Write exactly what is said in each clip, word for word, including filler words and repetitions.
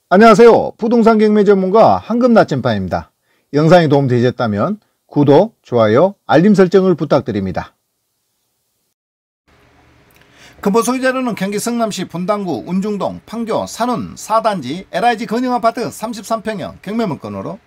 안녕하세요. 부동산 경매 전문가 황금나침반입니다. 영상이 도움되셨다면 구독, 좋아요, 알림 설정을 부탁드립니다. 근본 소유자료는 경기 성남시 분당구 운중동 판교 산운 사 단지 엘아이지 건영아파트 삼십삼 평형 경매물건으로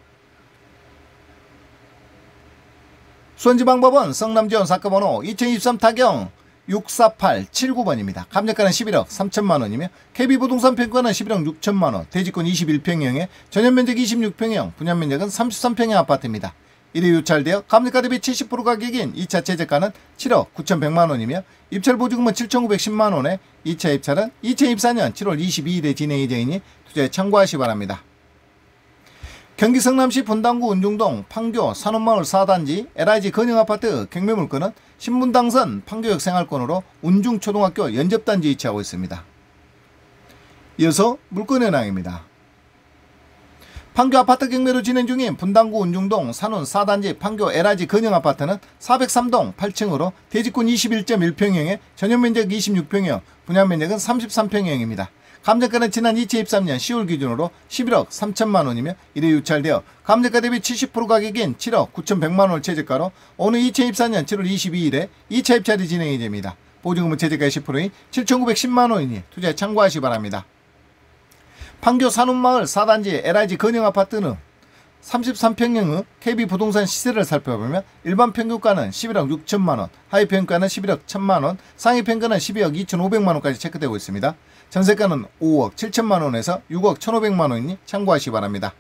수원지방법원 성남지원 사건번호 이천이십삼 타경 육사팔 칠구 번입니다. 감정가는 십일억 삼천만 원이며 케이비부동산 평가는 십일억 육천만 원, 대지권 이십일 평형에 전용면적 이십육 평형, 분양면적은 삼십삼 평형 아파트입니다. 일 회 유찰되어 감정가 대비 칠십 퍼센트 가격인 이 차 최저가는 칠억 구천백만 원이며 입찰보증금은 칠천구백십만 원에 이 차 입찰은 이천이십사 년 칠월 이십이일에 진행 예정이니 투자에 참고하시 바랍니다. 경기 성남시 분당구 운중동 판교 산운마을 사 단지 엘아이지 건영아파트 경매물건은 신분당선 판교역 생활권으로 운중초등학교 연접단지 위치하고 있습니다. 이어서 물건 현황입니다. 판교 아파트 경매로 진행 중인 분당구 운중동 산운 사 단지 판교 엘아이지 건영아파트는 사백삼 동 팔 층으로 대지권 이십일 점 일 평형에 전용면적 이십육 평형, 분양면적은 삼십삼 평형입니다. 감정가는 지난 이천이십삼 년 시월 기준으로 십일억 삼천만 원이며 일 회 유찰되어 감정가 대비 칠십 퍼센트 가격인 칠억 구천백만 원을 최저가로 오는 이천이십사 년 칠월 이십이일에 이 차 입찰이 진행이 됩니다. 보증금은 최저가 십 퍼센트인 칠천구백십만 원이니 투자에 참고하시 바랍니다. 판교 산운마을 사 단지 엘아이지 건영아파트는 삼십삼 평형의 케이비부동산 시세를 살펴보면 일반 평균가는 십일억 육천만 원, 하위 평균가는 십일억 천만 원, 상위 평가는 십이억 이천오백만 원까지 체크되고 있습니다. 전세가는 오억 칠천만 원에서 육억 천오백만 원이니 참고하시기 바랍니다.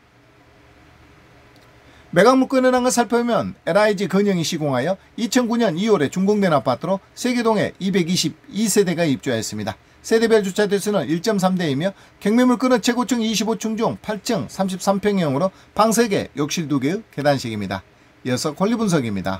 매각 물건 현황을 살펴보면 엘아이지 건영이 시공하여 이천구 년 이월에 준공된 아파트로 세계동에 이백이십이 세대가 입주하였습니다. 세대별 주차 대수는 일 점 삼 대이며 경매물건은 최고층 이십오 층 중 팔 층 삼십삼 평형으로 방 세 개, 욕실 두 개의 계단식입니다. 이어서 권리 분석입니다.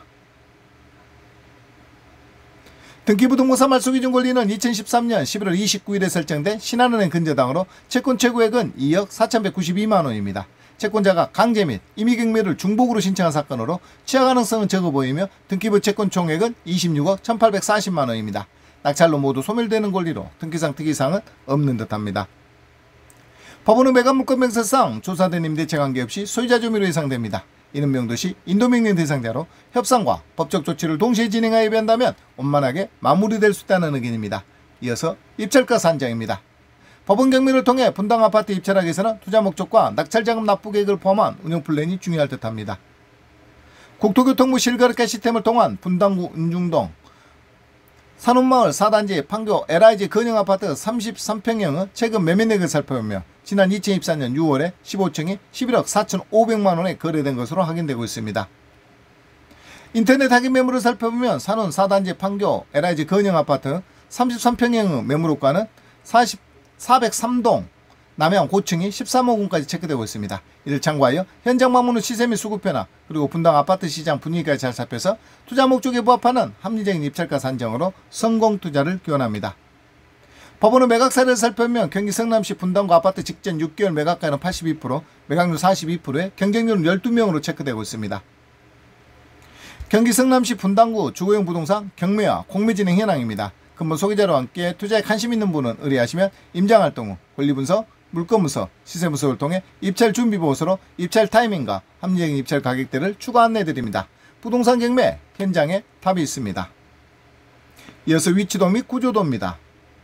등기부등본사 말소기준 권리는 이천십삼 년 십일월 이십구일에 설정된 신한은행 근저당으로 채권 최고액은 이억 사천백구십이만 원입니다. 채권자가 강제 및 임의경매를 중복으로 신청한 사건으로 취하 가능성은 적어 보이며 등기부 채권 총액은 이십육억 천팔백사십만 원입니다. 낙찰로 모두 소멸되는 권리로 등기상 특이사항은 없는 듯합니다. 법원의 매각물건 명세상 조사된 임대차 관계없이 소유자 조미로 예상됩니다. 이는 명도시 인도명령 대상자로 협상과 법적 조치를 동시에 진행하여 예배한다면 원만하게 마무리될 수 있다는 의견입니다. 이어서 입찰가 산정입니다. 법원 경매를 통해 분당 아파트 입찰하기 위해서는 투자 목적과 낙찰자금 납부 계획을 포함한 운영 플랜이 중요할 듯합니다. 국토교통부 실거래가 시스템을 통한 분당구 운중동 산운마을 사 단지 판교 엘아이지 건영아파트 삼십삼 평형의 최근 매매내역을 살펴보며 지난 이천이십사 년 유월에 십오 층이 십일억 사천오백만 원에 거래된 것으로 확인되고 있습니다. 인터넷 확인 매물을 살펴보면 산운 사 단지 판교 엘아이지 건영아파트 삼십삼 평형의 매물호가는 사백삼 동 남양 고층이 십삼억 원까지 체크되고 있습니다. 이를 참고하여 현장 방문 후 시세 및 수급 변화 그리고 분당 아파트 시장 분위기까지 잘 살펴서 투자 목적에 부합하는 합리적인 입찰가 산정으로 성공 투자를 기원합니다. 법원의 매각 사례를 살펴보면 경기 성남시 분당구 아파트 직전 육 개월 매각가는 팔십이 퍼센트, 매각률 사십이 퍼센트에 경쟁률은 열두 명으로 체크되고 있습니다. 경기 성남시 분당구 주거용 부동산 경매와 공매 진행 현황입니다. 근본 소개자료와 함께 투자에 관심 있는 분은 의뢰하시면 임장활동 후 권리분석, 물건분석, 시세분석을 통해 입찰 준비보고서로 입찰 타이밍과 합리적인 입찰 가격대를 추가 안내드립니다. 부동산 경매 현장에 답이 있습니다. 이어서 위치도 및 구조도입니다.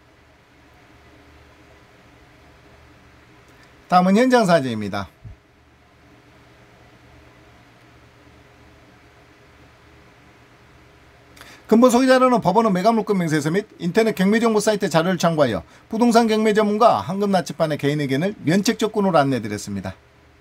다음은 현장 사진입니다. 근본 소개자료는 법원의 매각물건 명세서 및 인터넷 경매정보 사이트 자료를 참고하여 부동산 경매 전문가 황금나침반의 개인 의견을 면책 조건으로 안내드렸습니다.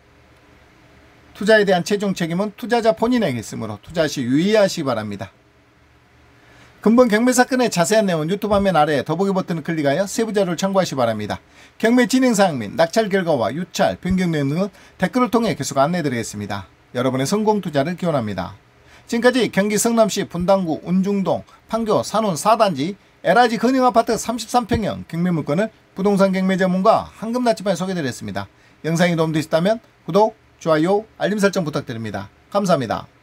투자에 대한 최종 책임은 투자자 본인에게 있으므로 투자 시 유의하시기 바랍니다. 근본 경매 사건의 자세한 내용은 유튜브 화면 아래 더보기 버튼을 클릭하여 세부 자료를 참고하시기 바랍니다. 경매 진행사항 및 낙찰 결과와 유찰, 변경 내용 등은 댓글을 통해 계속 안내드리겠습니다. 여러분의 성공 투자를 기원합니다. 지금까지 경기 성남시 분당구 운중동 판교 산운 사 단지 엘아이지 건영아파트 삼십삼 평형 경매물건을 부동산 경매 전문가 황금나침반에 소개드렸습니다. 영상이 도움되셨다면 구독, 좋아요, 알림 설정 부탁드립니다. 감사합니다.